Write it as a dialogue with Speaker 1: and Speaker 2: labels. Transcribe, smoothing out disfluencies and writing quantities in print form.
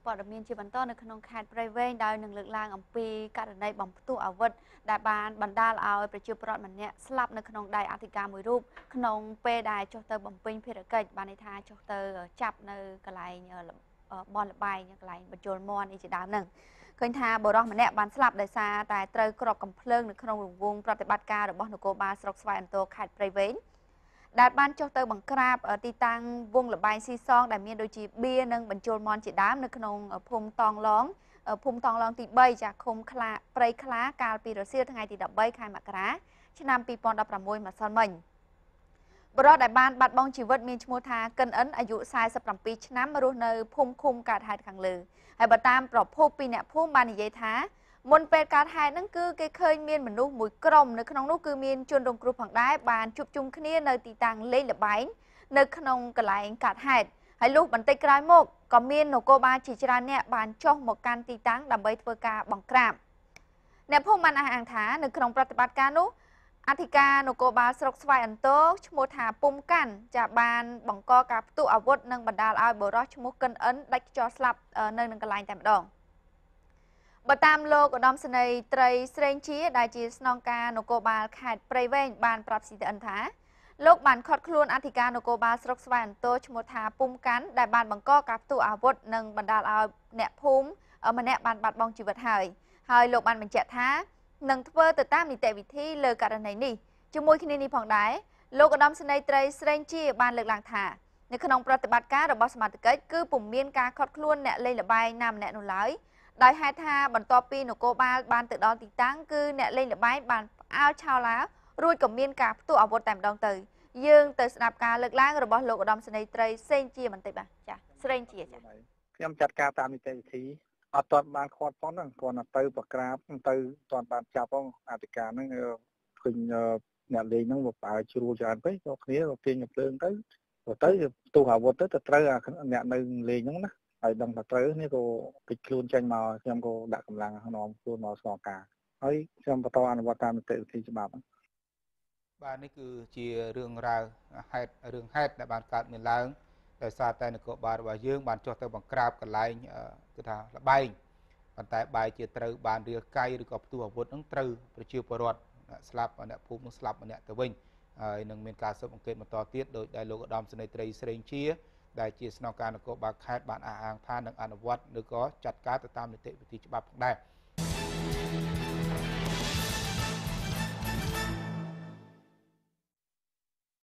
Speaker 1: ព័ត៌មានជាបន្តនៅក្នុងខេត្តព្រៃវែងដោយនឹងលើកឡើងអំពីករណីបំផ្ទុះអាវុធដែលបានបណ្ដាលឲ្យប្រជាពលរដ្ឋម្នាក់ស្លាប់នៅក្នុងដៃអធិការមួយរូបក្នុងពេលដែលចុះទៅបំពេញភារកិច្ចបានន័យថាចុះទៅចាប់នៅកន្លែងបនលបែងកន្លែងបញ្ចូលមន់នេះជាដើមហ្នឹងឃើញថាបុរសម្នាក់បានស្លាប់ដោយសារតែត្រូវគ្រាប់កំភ្លើងនៅក្នុងរង្វង់ប្រតិបត្តិការរបស់នគរបាលស្រុកស្វាយអន្តរខេត្តព្រៃវែងដែលបានចុះទៅបង្ក្រាបទីតាំងវងលបែងស៊ីសងដែលមានដូចជាបៀនិងបញ្ចូលមន់ជាដើមនៅក្នុងភូមិតងឡងទី3ចាឃុំខ្លាព្រៃខ្លាកាលពីរសៀលថ្ងៃទី13ខែមករាឆ្នាំ2016ម្សិលមិញបរិបទដែលបានបាត់បង់ជីវិតមានឈ្មោះថាកិនអិនអាយុ47ឆ្នាំរស់នៅភូមិឃុំកើតហេតុខាងលើហើយបើតាមប្រភពពីអ្នកភូមិបាននិយាយថាមុនពេលកើតហេតុហ្នឹងគឺគេឃើញមានមនុស្សមួយក្រុមនៅក្នុងនោះគឺមានជនរងគ្រោះផងដែរបានជួបជុំគ្នានៅទីតាំងលេងល្បែងនៅក្នុងកន្លែងកើតហេតុហើយលុះបន្តិចក្រោយមកក៏មាននគរបាលជាច្រើនអ្នកបានចុះមកកាន់ទីតាំងដើម្បីធ្វើការបង្ក្រាបអ្នកភូមិបានអះអាងថានៅក្នុងប្រតិបត្តិការនោះអធិការនគរបាលស្រុកស្វាយអន្តរឈ្មោះថាពុំកាន់ចាបានបង្កការផ្ទុះអាវុធនិងបណ្ដាលឲ្យបុរសឈ្មោះកិនអិនដាច់ខ្យល់ស្លាប់នៅនឹងកន្លែងតែម្ដងបើតាមលោកឧត្តមសេនីយ៍ត្រីស្រេងជាដែលជាស្នងការនគរបាលខេត្តព្រៃវែងបានប្រាប់ស៊ីតអិនថាលោកបានខត់ខ្លួនអធិការនគរបាលស្រុកស្វាយអន្តរឈ្មោះថាពុំកាន់ដែលបានបង្កការផ្ទុះអាវុធនិងបណ្ដាលឲ្យអ្នកភូមិម្នាក់បានបាត់បង់ជីវិតហើយលោកបានបញ្ជាក់ថានឹងធ្វើទៅតាមនីតិវិធីលើករណីនេះជាមួយគ្នានេះផងដែរលោកឧត្តមសេនីយ៍ត្រីស្រេងជាបានលើកឡើងថានៅក្នុងប្រតិបត្តិការរបស់សមាជិកគឺពុំមានការខត់ខ្លួនអ្នកលេងល្បែងណាម្នាក់នោះឡើយដោយហេតុថាបន្ទាប់ពីនគរបាលបានទៅដល់ទីតាំងគឺអ្នកលេងល្បែងបានផ្អើលឆោឡារួចក៏មានការផ្ទុះអាវុធតែម្ដងទៅយើងទៅស្ដាប់ការលើកឡើងរបស់លោកឧត្តមសេនីយ៍ត្រីស្រេងជាបន្តិចបាទចាស្រេងជាចា
Speaker 2: ខ្ញុំចាត់ការតាមនីតិវិធីអត់ទាន់បានខាត់ប៉ុណ្ណឹងគ្រាន់តែទៅប្រក្រាបទៅទាន់បានចាប់ផងអធិការហ្នឹងឃើញអ្នកលេងហ្នឹងវាបើជ្រួលច្រើនពេកក៏គ្នាក៏ទាញភ្លើងទៅផ្ទុះអាវុធទៅត្រូវអ្នកនៅលេងហ្នឹងណាហើយដឹងថាត្រូវនេះក៏ពេចខ្លួនចេញមកខ្ញុំក៏ដាក់កម្លាំងនាំខ្លួនមកស្នងការហើយខ្ញុំបន្តអនុវត្តតាមនីតិវិធីច្បាប់
Speaker 3: បាទនេះគឺជារឿងរ៉ាវហេតុដែលបានកើតមានឡើងដោយសារតែនគរបាលរបស់យើងបានចុះទៅបង្ក្រាបកន្លែងគឺថាលបែងប៉ុន្តែបែរជាត្រូវបានរាលកាយឬក៏ផ្ទុះអាវុធនឹងត្រូវប្រជាពលរដ្ឋស្លាប់អ្នកភូមិនឹងស្លាប់ម្នាក់ទៅវិញហើយនឹងមានការស៊ើបអង្កេតបន្តទៀតដោយដែលលោកឧត្តមសេនីយ៍ត្រីស្រេងជាដែលជាស្នងការនគរបាលខេត្តបានអះអាងថានឹងអនុវត្តឬក៏ចាត់ការទៅតាមនីតិវិធីច្បាប់ផងដែរ